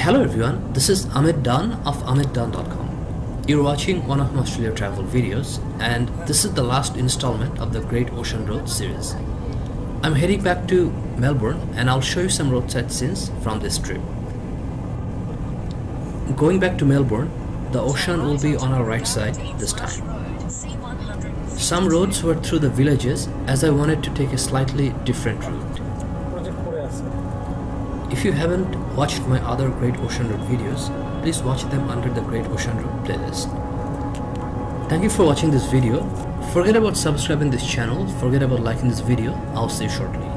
Hello everyone, this is Amit Dunn of AmitDunn.com. You're watching one of my Australia travel videos, and this is the last installment of the Great Ocean Road series. I'm heading back to Melbourne and I'll show you some roadside scenes from this trip. Going back to Melbourne, the ocean will be on our right side this time. Some roads were through the villages as I wanted to take a slightly different route. If you haven't watched my other Great Ocean Road videos, please watch them under the Great Ocean Road playlist. Thank you for watching this video. Forget about subscribing this channel, forget about liking this video. I'll see you shortly.